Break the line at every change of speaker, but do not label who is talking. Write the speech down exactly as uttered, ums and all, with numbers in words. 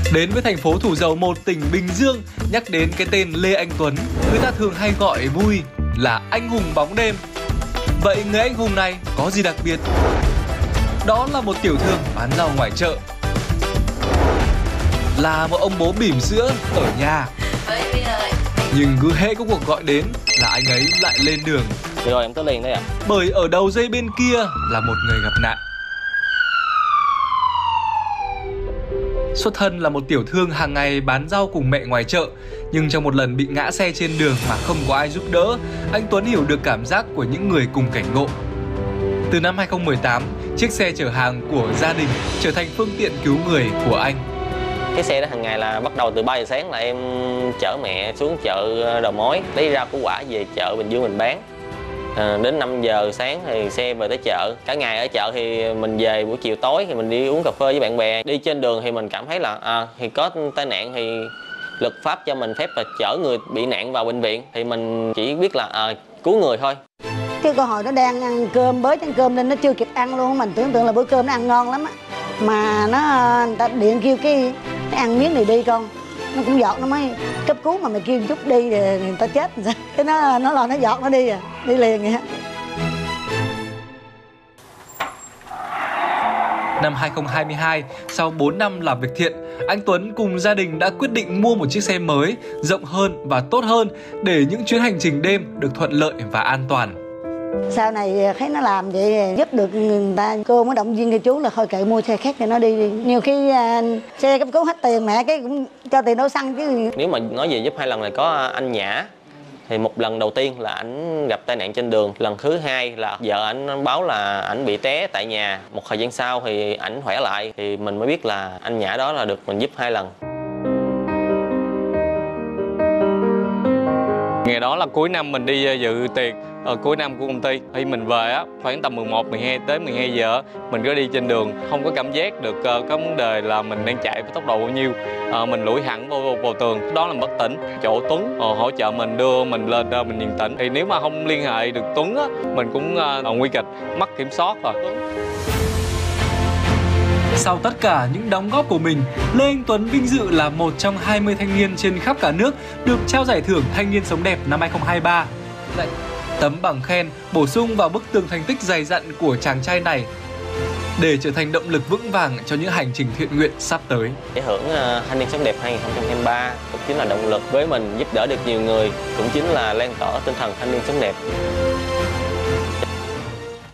Đến với thành phố Thủ Dầu Một, tỉnh Bình Dương, nhắc đến cái tên Lê Anh Tuấn, người ta thường hay gọi vui là anh hùng bóng đêm. Vậy người anh hùng này có gì đặc biệt? Đó là một tiểu thương bán rau ngoài chợ, là một ông bố bỉm sữa ở nhà. Nhưng cứ hễ có cuộc gọi đến là anh ấy lại lên đường.
Rồi em tới liền đây ạ. À?
Bởi ở đầu dây bên kia là một người gặp nạn. Xuất thân là một tiểu thương hàng ngày bán rau cùng mẹ ngoài chợ, nhưng trong một lần bị ngã xe trên đường mà không có ai giúp đỡ, anh Tuấn hiểu được cảm giác của những người cùng cảnh ngộ. Từ năm hai không một tám, chiếc xe chở hàng của gia đình trở thành phương tiện cứu người của anh.
Cái xe đó hàng ngày là bắt đầu từ ba giờ sáng là em chở mẹ xuống chợ đầu mối, lấy rau củ quả về chợ Bình Dương mình bán. À, đến năm giờ sáng thì xe về tới chợ. Cả ngày ở chợ thì mình về buổi chiều tối thì mình đi uống cà phê với bạn bè. Đi trên đường thì mình cảm thấy là à, thì có tai nạn thì luật pháp cho mình phép là chở người bị nạn vào bệnh viện. Thì mình chỉ biết là à, cứu người thôi.
Cái cô hồi nó đang ăn cơm, bới chén cơm nên nó chưa kịp ăn luôn. Mình tưởng tượng là bữa cơm nó ăn ngon lắm á. Mà nó người ta điện kêu cái nó ăn miếng này đi con. Nó cũng giọt nó mới cấp cứu mà mày kêu chút đi thì người ta chết sao. Cái nó nó lo nó giọt nó đi à, đi liền vậy.
Năm hai không hai hai, sau bốn năm làm việc thiện, anh Tuấn cùng gia đình đã quyết định mua một chiếc xe mới, rộng hơn và tốt hơn để những chuyến hành trình đêm được thuận lợi và an toàn.
Sau này thấy nó làm vậy giúp được người ta, cô mới động viên cái chú là thôi kệ mua xe khác cho nó đi đi. Nhiều khi à, xe cấp cứu hết tiền mẹ cái cũng cho tiền đổ xăng chứ.
Nếu mà nói về giúp hai lần này có anh Nhã. Thì một lần đầu tiên là ảnh gặp tai nạn trên đường, lần thứ hai là vợ ảnh báo là ảnh bị té tại nhà. Một thời gian sau thì ảnh khỏe lại thì mình mới biết là anh Nhã đó là được mình giúp hai lần.
Ngày đó là cuối năm mình đi dự tiệc ở cuối năm của công ty. Khi mình về á, khoảng tầm mười một, mười hai tới mười hai giờ mình cứ đi trên đường không có cảm giác được uh, có vấn đề là mình đang chạy với tốc độ bao nhiêu. Uh, mình lủi hẳn vào, vào, vào tường, đó là bất tỉnh. Chỗ Tuấn uh, hỗ trợ mình đưa mình lên uh, mình điềm tĩnh. Thì nếu mà không liên hệ được Tuấn á, mình cũng uh, nguy kịch, mất kiểm soát rồi.
Sau tất cả những đóng góp của mình, Lê Anh Tuấn vinh dự là một trong hai mươi thanh niên trên khắp cả nước được trao giải thưởng Thanh niên sống đẹp năm hai không hai ba. Tấm bằng khen bổ sung vào bức tường thành tích dày dặn của chàng trai này để trở thành động lực vững vàng cho những hành trình thiện nguyện sắp tới.
Giải thưởng uh, Thanh niên sống đẹp hai không hai ba cũng chính là động lực với mình giúp đỡ được nhiều người, cũng chính là lan tỏa tinh thần thanh niên sống đẹp.